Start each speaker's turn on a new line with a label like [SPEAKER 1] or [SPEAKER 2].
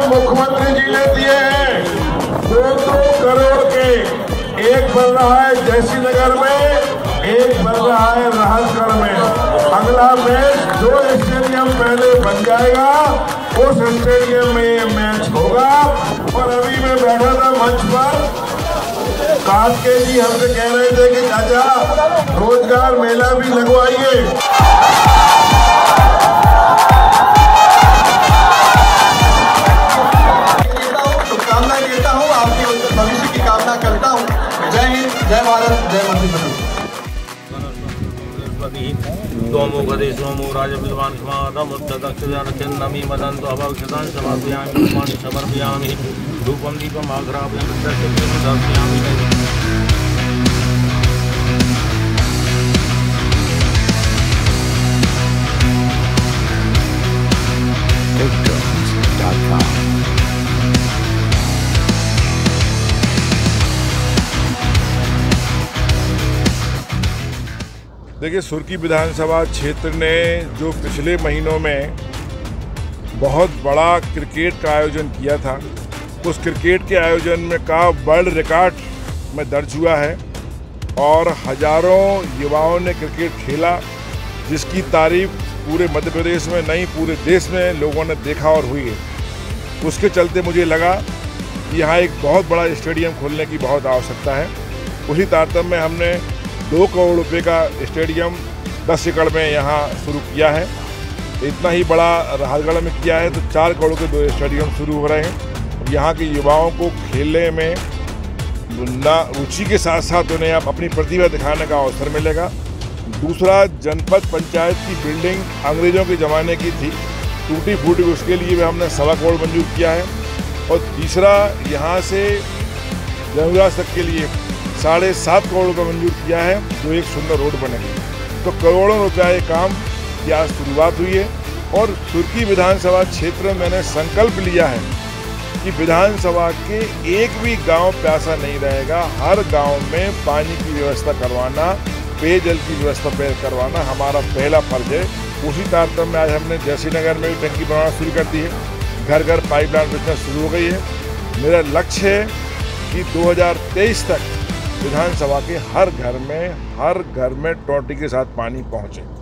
[SPEAKER 1] मुख्यमंत्री जी ने दिए हैं 2 करोड़ के, एक बन रहा है जयसी नगर में, एक बन रहा है राहतगढ़ में। अगला मैच जो स्टेडियम पहले बन जाएगा उस स्टेडियम में ये मैच होगा। और अभी मैं बैठा था मंच पर, कार्तिकेय जी हमसे कह रहे थे कि चाचा रोजगार मेला भी लगवाइए।
[SPEAKER 2] शुभकामनाएं देता हूँ, आपके भविष्य की कामना करता हूँ। जय हिंद, जय भारत, जय मंत्रिमंडल।
[SPEAKER 3] सोमो गदे सोमो राज विद्वान क्षमादम उत्तदक्षिण नमी मदंतो अभक्षतां समर्पयामि पुष्पाणि समर्पयामि धूपं दीपम् आघ्रापयामि दर्शयामि।
[SPEAKER 1] देखिए, सुर्की विधानसभा क्षेत्र ने जो पिछले महीनों में बहुत बड़ा क्रिकेट का आयोजन किया था, उस क्रिकेट के आयोजन में का वर्ल्ड रिकॉर्ड में दर्ज हुआ है और हजारों युवाओं ने क्रिकेट खेला, जिसकी तारीफ पूरे मध्य प्रदेश में नहीं पूरे देश में लोगों ने देखा और हुई है। उसके चलते मुझे लगा कि यहाँ एक बहुत बड़ा स्टेडियम खोलने की बहुत आवश्यकता है। उसी तारतम्य में हमने 2 करोड़ रुपए का स्टेडियम 10 एकड़ में यहाँ शुरू किया है। इतना ही बड़ा राहतगढ़ में किया है तो 4 करोड़ के 2 स्टेडियम शुरू हो रहे हैं। यहाँ के युवाओं को खेलने में रुचि के साथ साथ उन्हें अपनी प्रतिभा दिखाने का अवसर मिलेगा। दूसरा, जनपद पंचायत की बिल्डिंग अंग्रेजों के ज़माने की थी, टूटी फूटी, उसके लिए भी हमने 1.25 करोड़ मंजूर किया है। और तीसरा, यहाँ से जमुराज तक के लिए 7.5 करोड़ का मंजूर किया है, जो एक सुंदर रोड बनेगी। तो करोड़ों रुपया ये काम की आज शुरुआत हुई है। और सुर्की विधानसभा क्षेत्र में मैंने संकल्प लिया है कि विधानसभा के एक भी गांव प्यासा नहीं रहेगा। हर गांव में पानी की व्यवस्था करवाना, पेयजल की व्यवस्था करवाना हमारा पहला फर्ज है। उसी तारतम्य में आज हमने जयसी नगर में भी टंकी बनाना शुरू कर दी है, घर घर पाइपलाइन बिजनेस शुरू हो गई है। मेरा लक्ष्य है कि 2023 तक विधानसभा के हर घर में टोटी के साथ पानी पहुंचे।